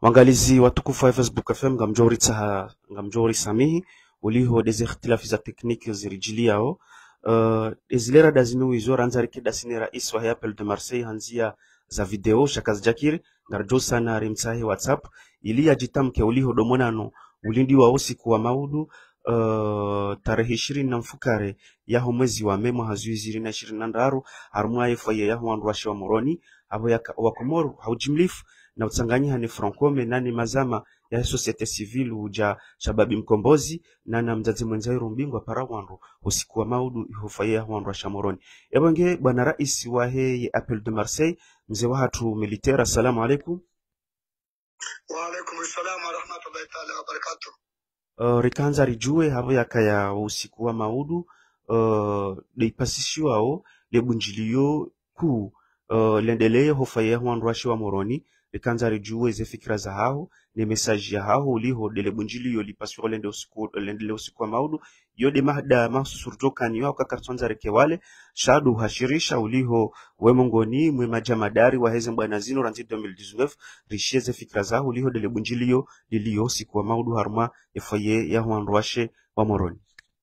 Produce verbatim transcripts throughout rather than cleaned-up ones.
Wangalizi watukufu wa Facebook F M ngamjori tsaha ngamjori samihi uliho deze ikhtilafi za tekniki zirijilia uh, ezilera dazinu wizo ranzari kedasini rais wa Apple de Marseille hanzia za video shakazi jakiri ngarjo sana rimsahi WhatsApp ili ajitamke uliho domonano ulindi wa usiku wa maudu uh, tarehe ishirini na mfukare yaho mwezi wa memo hazuiziri na ishirini na ndaru harumwa efaye yaho wanduwashi wa moroni abo ya wakomoru haujimlifu na utsanganyiha ni Francome nani mazama ya societe civile uja shababi mkombozi nana mzazi mwenzairu mbingwa para wandu usiku wa maudu ihofaya wandu wa shamoroni. Ebonge bwana rais wa heye Apple de Marseille mzee wa hatu militaire. Assalamu alaikum. Wa alaikum assalam wa rahmatullahi ta'ala wa barakatuh. Uh, rikanza rijue havo yakaya usiku wa maudu uh, deipasishiwa o lebunjilio ku uh, lendeleye hofaya wandu wa shamoroni rikanza rijue ze fikira za hao ne message ya hao uliho dele bunjili yo lipasio lende usiku lende usiku wa maudu yode mahda masurtoka ni wao kakartonza rekewale shadu hashirisha uliho wemongoni mwe majamadari wa heze bwana zino ranzi elfu mbili na kumi na tisa risheze fikira za uliho dele bunjili yo lilio usiku wa maudu harma efaye ya huandwashe wa moroni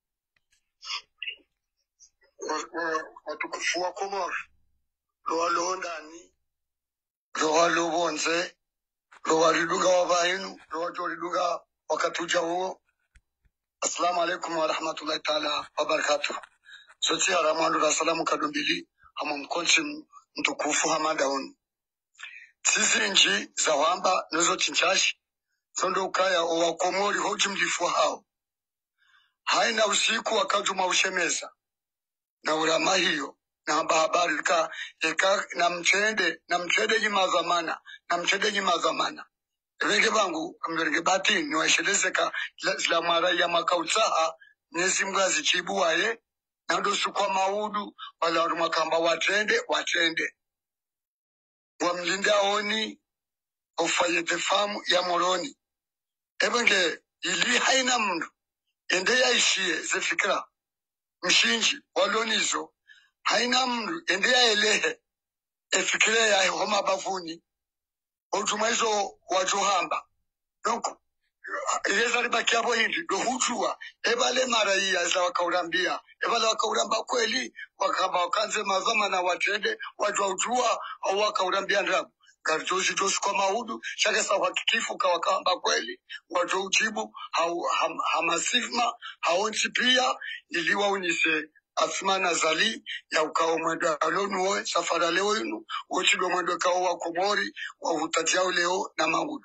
watukufu wa Komoro lo ndani lo lo bonze lo walidunga wabainu lo walidunga wakatuja huo. Assalamu alaikum wa rahmatullahi ta'ala wa barakatuh. Soti haramando la salamu kadumbili hama mkonchi mtukufu hamadaun. Sisi nchi za wamba nozo chinchashi sondo ukaya wa Komori hoji mlifu hao haina usiku wakajuma ushemeza na urama hiyo na habari ka eka na mchende na mchende jimazamana na mchende jimazamana rege bangu amrege bati ni washelezeka la mara ya makautsaha nezi mgazi chibu wae na dosu kwa maudu wala rumakamba watende watende wa mlinda oni ofaye tefamu ya moroni ebenge ili haina mndu ende ya ishie zefikira mshinji walonizo haina mndu ende ya elehe efikire ya homa bafuni otumaizo wajohamba donc yeza ribaki hapo hindi do hujua ebale mara hii za wakaurambia ebale wakauramba kweli wakamba wakanze mazama na watende wajua ujua au wakaurambia ndabu karjoshi tosu kwa maudu shaka sa hakikifu kwa wakamba kweli wajua ujibu hau ham, hamasifma haonchi pia iliwa unise asma nazali ya ukao mwendo alonuwe safara leo inu uchido mwendo kao wa Komori wa hutatiao leo na maudu.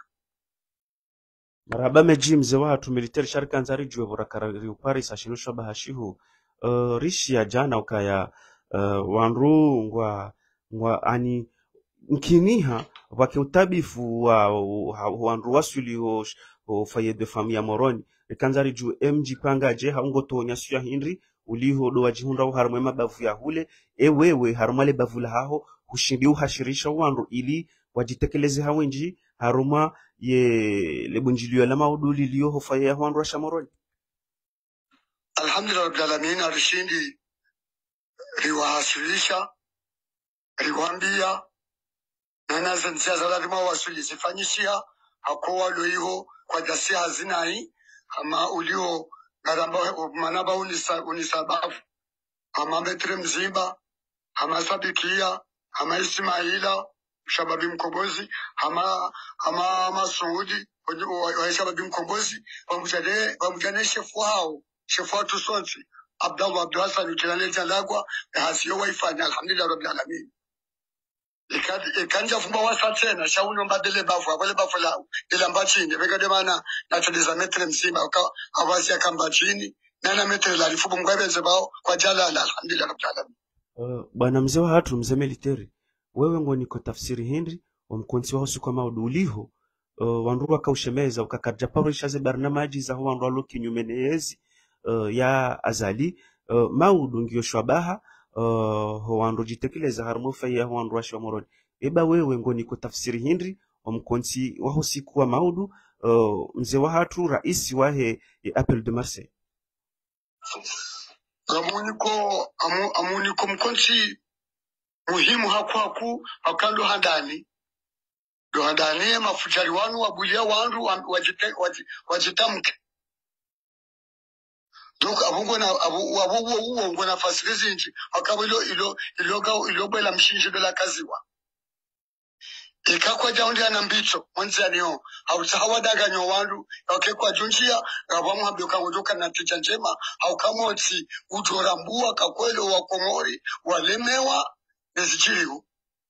Marhaba meji mzee wa hatu militari sharika nzari juwe vorakari upari sashinusha bahashihu uh, rishi ya jana ukaya uh, wanru ngwa ngwa ani nkiniha wake utabifu wa wanru wasuli ho, ho faye de famia moroni rikanzari juwe mg panga je haungo tonya suya hindri uliho do wajihunda uharumwe mabavu ya hule ewewe harumale bavu la haho hushindi uhashirisha wanru ili wajitekeleze hawenji haruma ye lebunjilio la mauduli liyo hofaye ya wanru wa shamoroni. Alhamdulillah rabbil alamin arishindi riwahashirisha riwambia na nazo nzia za lazima wasuli zifanyishia hakowa loiho kwa jasi hazinai ama ulio garamba manaba unisa unisababu ama metre mzimba ama sabikia ama Ismaila shababi mkombozi ama ama Masudi wa shababi mkombozi wamjane wamjane shefu hao shefu watu sonti Abdallah Abdulhasan utilale jalagwa hasiyo waifanya alhamdulillah rabbil alamin. Ikanja fumba wasa tena shauno mbadele bafu abale bafu lao ila mbachini bega demana na tuliza metre msima uka awasi ya kambachini nana metre la lifubu mgwebeze bao kwa jalala alhamdulillah rabbil alamin. Uh, bwana mzee wa hatu mzee militari wewe ngo niko tafsiri hindi omkonsi wa siku ma uduliho uh, wandu wakaushemeza ukakarja parisha ze barnamaji za wandu aloki nyumenezi uh, ya azali uh, maudu ngio shwabaha uh, wandu jitekeleza harmofa ya wandu wa moroni eba wewe ngo niko tafsiri hindi omkonsi wa siku wa maudu uh, mzee wa hatu rais wa he Apple de Marseille amuniko amu, amuniko mkonsi muhimu haku haku hakando handani do ndani mafujari wanu wabulia wandu wajite wajitamke donc abungo na abu abu uo ngona fasilizi nchi akabilo ilo iloga ilobela mshinje de la kaziwa ikakwa jaundi ana mbicho mwanzi anio au hawadaga nyo wandu okekwa junjia abamwambio kangodoka na tija njema au kamoti utorambua kakwelo wa Komori walemewa nezichiriu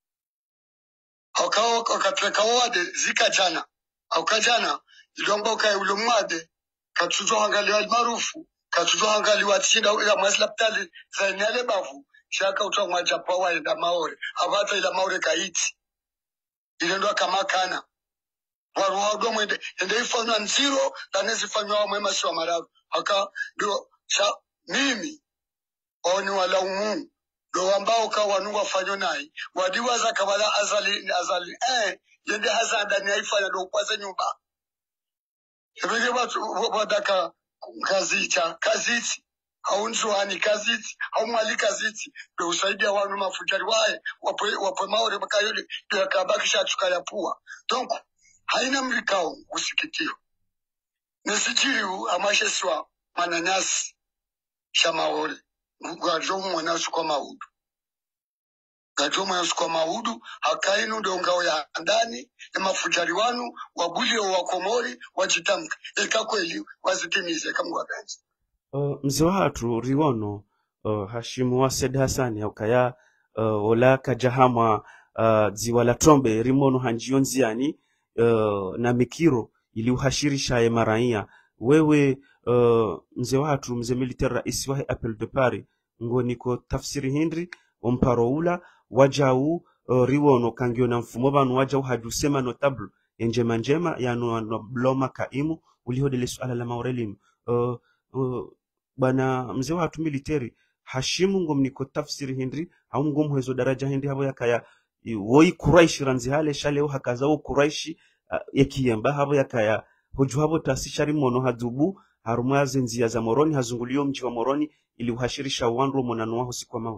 au wakateka wade zika jana au kajana ilomba kai ulumade katuzo angaliwa maarufu katuzo angaliwa tsinda ya maslaptali zainale bavu shaka utwa japa wa enda maore abata ila maore kaiti ile ndo kama kana waruwa do mwende ende ifanywa nziro tanezi fanywa mwema si wa marabu aka ndio cha mimi oni wala umu do ambao ka wanu wafanywa nai wadiwa za kabala azali azali eh yende hazanda ni aifanya do kwaza nyumba ebege watu wadaka kazicha kaziti au nzuani kaziti au mwali kaziti do usaidia wanu mafujari wae wapo wapo maore bakayole do yakabakisha tukaya pua donc haina mlikao usikitio nesijiriu amasheswa mananyasi shamaore gajo mwana sukwa maudu gajo mwana sukwa maudu hakainu ndo ngao ya ndani ya mafujari wanu wabulio wa Komori wajitamka eka kweli wazitimize kama wapenzi. Uh, mzee watu riwono uh, Hashimu wa Said Hassan yaukaya uh, ola kajahamwa uh, ziwa la Trombe rimono hanjionziani uh, na mikiro ili uhashirisha ya maraia wewe uh, mzee watu mzee militaire rais wa Appel de Paris ngoniko tafsiri hindri omparo ula wajau uh, riwono kangio na mfumo banu wajau hadusema notable njema njema ya no bloma kaimu ulihodele suala la maurelimu uh, uh, bana mzee watu military Hashimu ngomniko tafsiri hindri au ngomhezo daraja hindi habo yakaya woi kuraishi ranzi hale shale o hakaza o kuraishi uh, yakiyamba habo yakaya hoju habo tasishari mono hadubu harumwa zenzia za Moroni hazungulio mji wa Moroni ili uhashirisha wandu monano waho sikwa mawe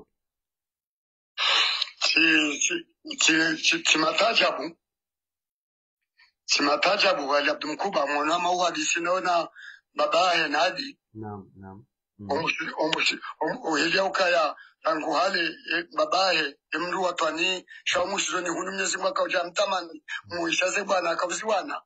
chi chi chi chi matajabu chi matajabu wali abdumkuba mwana ma uhadisi naona babaye nadi naam naam omushi omushi ohelia ukaya tangu hali babaye emru watwani shaumushizoni hunu mnyezi mwaka uja mtamani muishaze bwana akavuziwana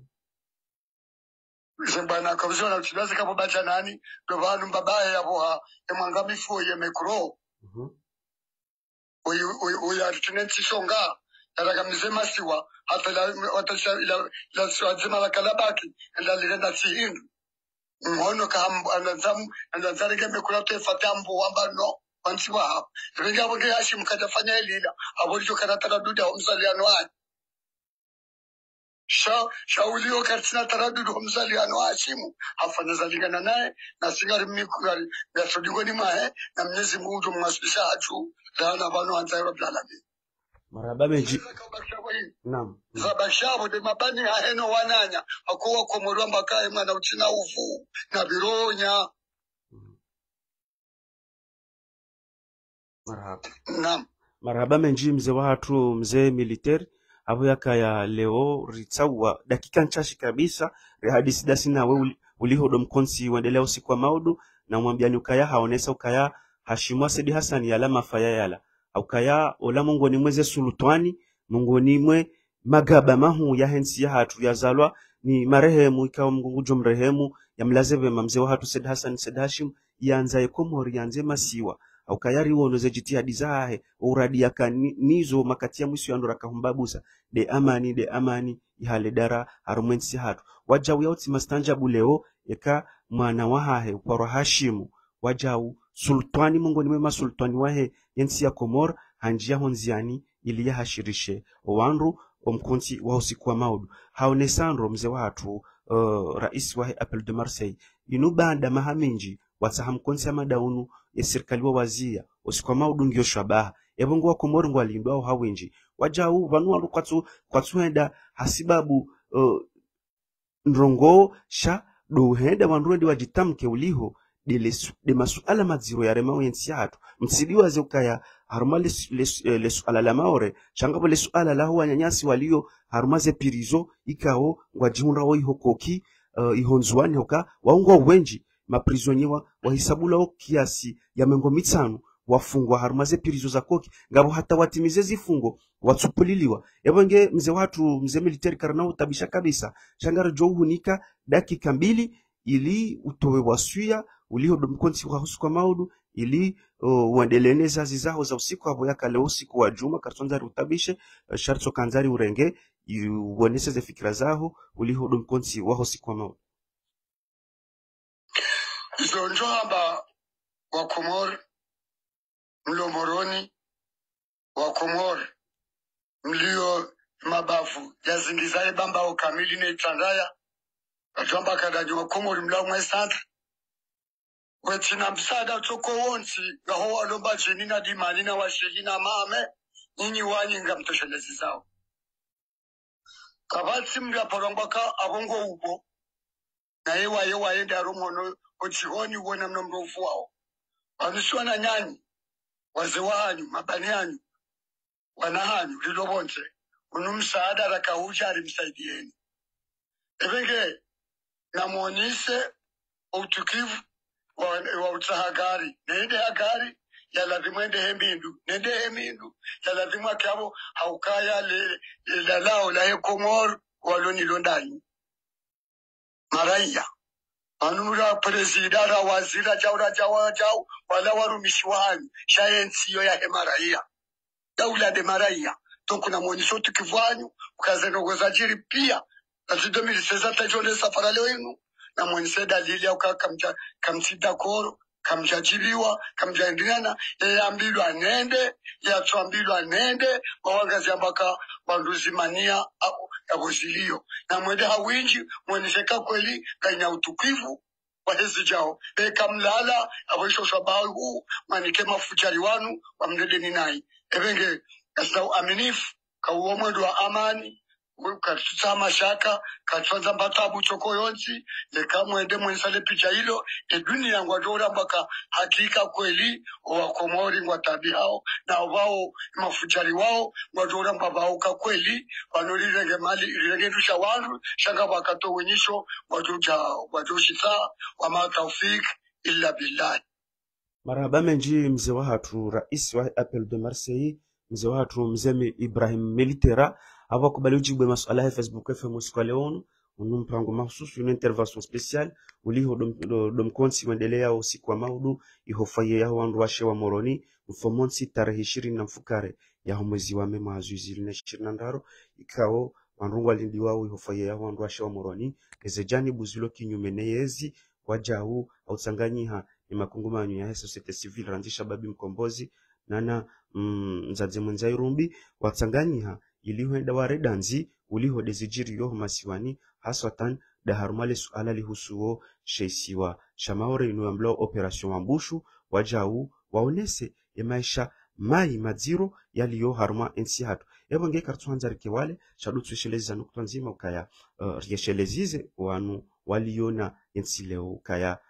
Zimbana kabisa na tunaze kama bacha nani ndo bantu babaye yabo emwangamifu ye mekro mhm oyu oyu atunenti songa yarakamze masiwa hata la watasha ila la swazima la kalabaki ila lirenda tihindu ngono kama anazam anazari kembe kula tefatambo ambano wansiwa hapa vinga boke Hashim katafanya ilila abolicho kanatara duda umsaliano wake sha shaulio katina taradudu umzaliano Hashimu afanya zalingana naye na singari mikugari na sodingoni mae na Mwenyezi Mungu mwasisha hachu dana bano anzairo blalabi maraba meji naam zabashabo de mabani haheno wananya akuwa Komori mbakaye mwana uchina uvu na bironya marhaba naam marhaba menji mzee watu mzee military abo yakaya leo ritsawa dakika nchashi kabisa hadisi dasina we ulihodo mkonsi uendelea usiku wa maudu na mwambiani ukaya haonesa ukaya Hashimu wa Said Hassan yala mafaya yala ukaya ola mungu ni mweze sulutwani mungu ni mwe magaba mahu ya hensi ya hatu ya zalwa ni marehemu ikawa mungu jomrehemu ya mlazebe mamze wa hatu Said Hassan Said Hashim yanza Komori yanze masiwa ukayari wono ze jitihadi zahe uradi yakanizo makati ya mwisu yandora kahumbabusa de amani de amani ihale dara arumwensi hatu wajau yauti mastanjabu leo eka mwana wahahe uparo Hashimu wajau sultani mungu ni mwema sultani wahe yensi ya Komor hanjia honziani ili ya hashirishe owanru omkonti wa usiku wa maudu haonesandro mze watu uh, rais wahe Appel de Marseille inubanda mahaminji watsahamkonsi ya madaunu ya serikali wa wazia usiku wa maudu ngio shabaha ebongo wa Komori ngwa lindwa au hawenji wajau vanua kwatu kwatu henda hasibabu uh, ndrongo sha do henda wanruendi wajitamke uliho de les de masuala madziro ya rema wensi hatu msidiwa ze ukaya haruma les les les suala la maore changabo les suala la huwa nyanyasi walio haruma ze pirizo ikao ngwajihunda wo ihokoki uh, ihonzwani hoka waungwa wenji maprisonniwa wahisabula kiasi ya mengo mitano wafungwa haruma ze pirizo za koki ngabo hata watimize zifungo watsupuliliwa ebonge mze watu mze military karnao tabisha kabisa shangara jo hunika dakika mbili ili utowe wasuya uliho domkonsi wa husu kwa maudu ili uh, uendeleneza zizaho za usiku abo yakale usiku wa juma kartonzari utabishe uh, sharto kanzari urenge uenese ze fikira zaho uliho domkonsi wa husu kwa maudu izo njohamba wa Komor mlomoroni wa Komor mlio mabafu yazingizaye bamba o kamili ne tandaya atamba kadaji wa Komor mlao mwesanta wetina msada toko wonsi gaho walomba jenina di manina wa shelina mame nyinyi wanyi nga mtoshelezi zao kabatsi mla porongaka abongo ubo na yewa yewa yenda romono ochihoni wona mnomrofu wao wanuswana nyanyi waze wanyu mabani yanyu wanahanyu lilobonze unumsaada rakahuja alimsaidieni ebenge namuonise utukivu wa, wa utahagari nende hagari ya lazima ende hembindu nende hembindu ya lazima kabo haukaya le, le la lao la Komor waloni londani maraya anumura presidara wazira jaura jawa jau wala warumishi wanyu shayensi yo ya hemaraya daula de maraya toko na mwonisho tukivwanyu ukazendo gwezajiri pia ati deux mille seize tajole safara leo inu na mwenise dalili ya ukakamja kamsida koro kamjajibiwa kamjaendriana ya ambilu anende ya tuambilu anende wawagazi ambaka wanduzi mania ya bozilio na mwede hawinji mweniseka kweli kaina utukivu wa hezi jao eka mlala awisho shabahu huu manike mafujari wanu wa mdede ninai ebenge kasna uaminifu kauwa mwendo wa amani katutama shaka katwanza mbatabu choko yonsi leka mwende mwensale picha hilo e dunia ngwadora mbaka hakika kweli wa Komori ngwatabi hao na wao mafujari wao ngwadora mbabao ka kweli wanolirenge mali irenge dusha wandu shanga wakato wenyisho wajoja wajoshisa wa matawfik illa billah. Marhaba menji mzee wa hatu rais wa Appel de Marseille mzee wa hatu mzee Ibrahim Militera ava kubali ujibu masuala ya Facebook F M usiku leo unumpango mahususu una intervention special uliho dom, dom konsi wendelea usiku wa maudu ihofaye ya wandu washe wa Moroni mfomonsi tarehe ishirini na mfukare ya mwezi wa mema azuzi na ishirini na ndaro ikao wanrungu walindi wao ihofaye ya wandu washe wa Moroni ezejani buzulo kinyume neyezi wajau autsanganyiha ni makungumanyo ya societe civile ranzisha babi mkombozi nana mzaze mwenza irumbi watsanganyiha ilihoenda waredanzi uliho dezijiri yoho masiwani haswatan da harumale suala lihusuo sheisiwa shamaore inu amblao operation wambushu wajau waonese ya maisha mai madziro yaliyo haruma ensi hatu ebo nge kartuanza rikewale shadutsu sheleza nukta nzima ukaya uh, rieshelezize wanu waliona ensi leo ukaya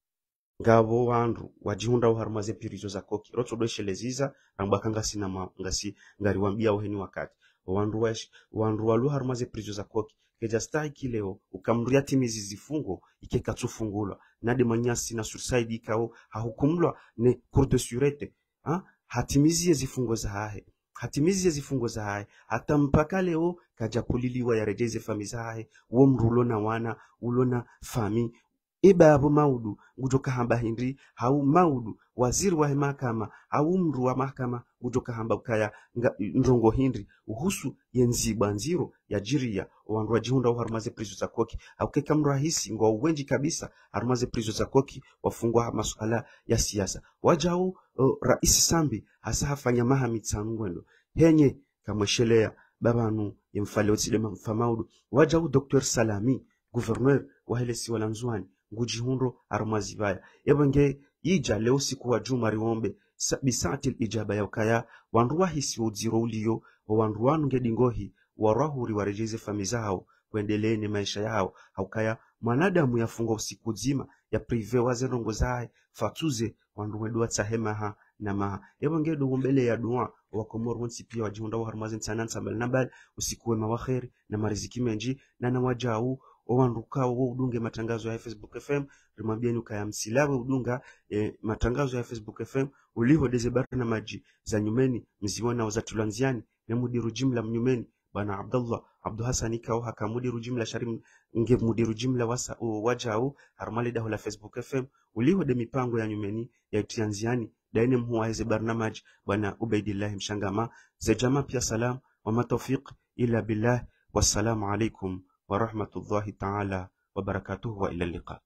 ngabo wandu wajihunda uharuma ze pirizo za koki roto doesheleziza rambakanga sina ngasi ngari wambia uheni wakati wandu wash wandu walu haruma ze pirizo za koki keja stai kileo ukamruya timizi zifungo ikeka tufungulwa nade manyasi na suicide ikao hahukumlwa ne cour de sûreté ha hatimizi zifungo za hahe hatimizi zifungo za hahe hata mpaka leo kaja kuliliwa ya rejeze fami za hahe uo mrulo na wana ulona fami eba abo maudu ngujoka hamba hindri hau maudu waziri wa mahakama au mru wa mahakama ngujoka hamba ukaya ndrongo hindri uhusu yenziba nziro ya jiria wandu wajihunda uharumaze prizo za koki au keka mrahisi ngwa uwenji kabisa harumaze prizo za koki wafungwa masuala ya siasa wajau uh, raisi Sambi hasa hafanya maha mitsanu ngwendo henye kamweshelea babanu yemfale otile mfamaudu wajau Docteur Salami gouverneur wa helesi walanzwani ngujihundo arumazibaya ebenge ija leo siku wa juma riombe bisatil ijaba ya ukaya wanruwa hisi udziro uliyo wa wanruwanu ngedingohi warahuri warejeze famizao kuendelee ni maisha yao haukaya mwanadamu yafunga usiku zima ya prive wazerongo zae fatuze wandu wedua tsahema ha na maha yebo ngedo mbele ya dua wakomor wonsi pia wajihunda wa harmazin sanan sambal nabal usiku wema wa khair na mariziki menji na na wajau owanduka wo udunge matangazo ya Facebook F M rimwambieni ukaya msilawe udunga e, matangazo ya Facebook F M uliho dezebara na maji za nyumeni mziwana wazatulanziani na mudiru jimla mnyumeni bana Abdullah Abdu Hasani kao haka mudiru jimla sharim nge mudiru jimla wasa o wajau harmali daho la Facebook F M uliho de mipango ya nyumeni ya tianziani daine mhuwa heze barnamaj bana Ubaidillah Mshangama za jama pia salam wa matawfiq ila billah wassalamu alaikum ورحمة الله تعالى وبركاته وإلى اللقاء.